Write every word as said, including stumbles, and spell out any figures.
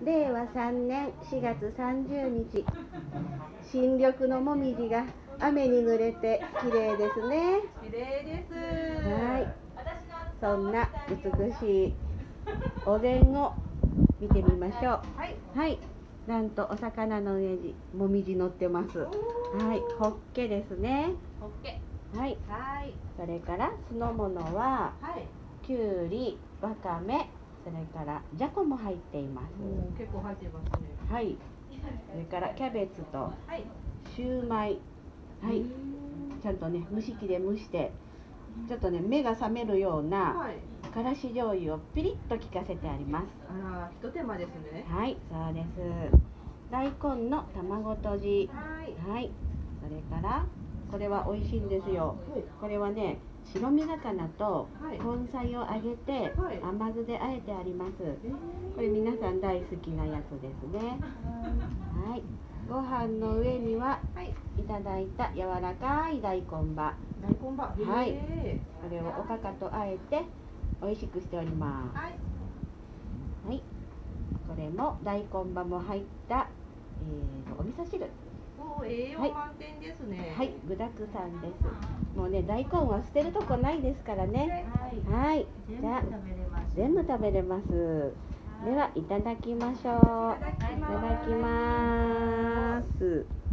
れいわさんねんしがつさんじゅうにち、新緑のもみじが雨に濡れて綺麗ですね。 綺麗です。 はい、そんな美しいお膳を見てみましょう。はい、はい、なんとお魚の上にもみじ乗ってます。はい、ホッケですね。 ホッケ。 はい、はい、それから酢の物は、はい、きゅうり、わかめ、それからじゃこも入っています。 結構入ってますね。 はい、それからキャベツとシューマイ、はい、ちゃんとね蒸し器で蒸して、ちょっとね目が覚めるようなからし醤油をピリッと効かせてあります。 あら、一手間ですね。 はい、そうです。大根の卵とじ、はい、それからこれは美味しいんですよ。これはね、白身魚と根菜を揚げて甘酢であえてあります。これ皆さん大好きなやつですね。はい、ご飯の上にはいただいた柔らかい大根葉。 大根葉。 はい、これをおかかとあえて美味しくしております。はい、これも大根葉も入った、えー、お味噌汁。 栄養満点ですね。 はい、具だくさんです。もうね、大根は捨てるとこないですからね。はい、じゃあ全部食べれます。では、いただきましょう。いただきます。